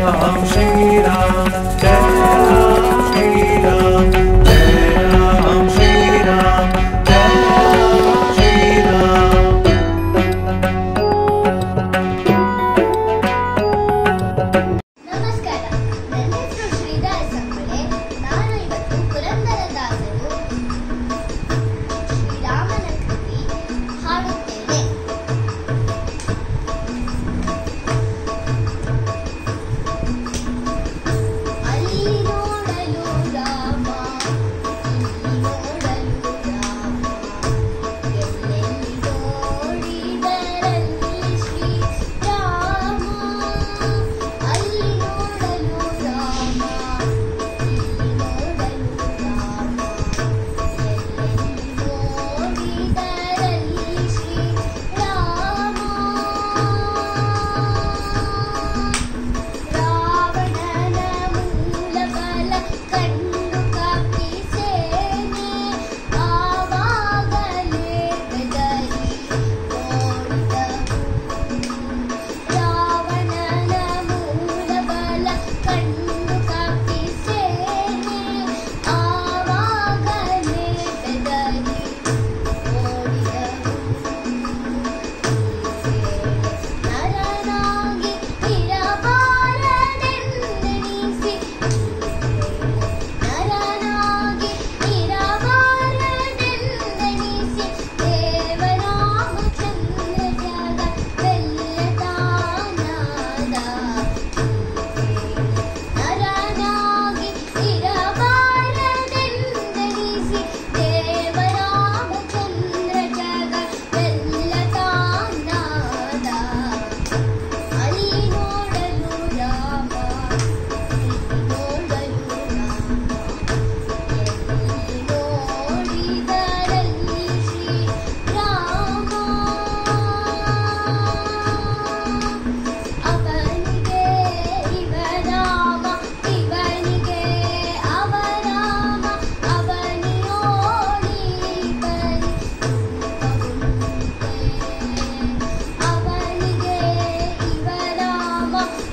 राम श्री राम, जय राम श्री राम, जय राम श्री राम, जय राम श्री राम। ನಮಸ್ಕಾರ, ನನ್ನ ಹೆಸರು ಶ್ರೀಧರ್ ಸಂಬಳೆ. ನಾನು ಇವತ್ತು ಪುರಂದರದಾಸರು ಶ್ರೀರಾಮನ ಕೃತಿ ಹಾಡುತ್ತೇನೆ. ಅಲ್ಲಿ ನೋಡಲು ರಾಮ, ಇಲ್ಲಿ ನೋಡಲು ರಾಮ, ಎಲ್ಲೆಲ್ಲಿ ನೋಡಿದರಲ್ಲಿ ಶ್ರೀರಾಮ. ಅಲ್ಲಿ ನೋಡಲು ರಾಮ, ಇಲ್ಲಿ ನೋಡಲು ರಾಮ, ಎಲ್ಲೆಲ್ಲಿ ನೋಡಿದರಲ್ಲಿ ಶ್ರೀರಾಮ. ರಾವಣನ ಮೂಲ ಬಲ ಕಂಡು ಕಪ್ಪಿಸೇನೆ, ಆವಾಗಲೇ ಬೆದರಿ ಓಡಿದವು. ರಾವಣನ ಮೂಲ ಬಲ ಕಂಡು ಕಪ್ಪಿಸೇನೆ, ಆವಾಗಲೇ ಬೆದರಿ ಓಡಿದವು. ನರನಾಗಿ ಇರಬಾರದೆಂದೆಣಿಸಿ, ನರನಾಗಿ ಇರಬಾರದೆಂದೆಣಿಸಿ, ದೇವರಾಮಚಂದ್ರ ಜಗವೆಲ್ಲತಾನಾದ. ನರನಾಗಿ ಇರಬಾರದೆಂದೆಣಿಸಿ, ದೇವರಾಮಚಂದ್ರ ಜಗವೆಲ್ಲತಾನಾದ. ಅಲ್ಲಿ ನೋಡಲು ರಾಮ, ಇಲ್ಲಿ ನೋಡಲು ರಾಮ, ಎಲ್ಲಿ ನೋಡಿದರಲ್ಲಿ ಶ್ರೀರಾಮ. ಅವನಿಗೆ ಇವ ರಾಮ, ಇವನಿಗೆ ಅವ ರಾಮ, ಅವನಿಯೋಳಿ ಬರಿ ರೂಪವುಂಟೆ. ಅವನಿಗೆ ಇವ ರಾಮ,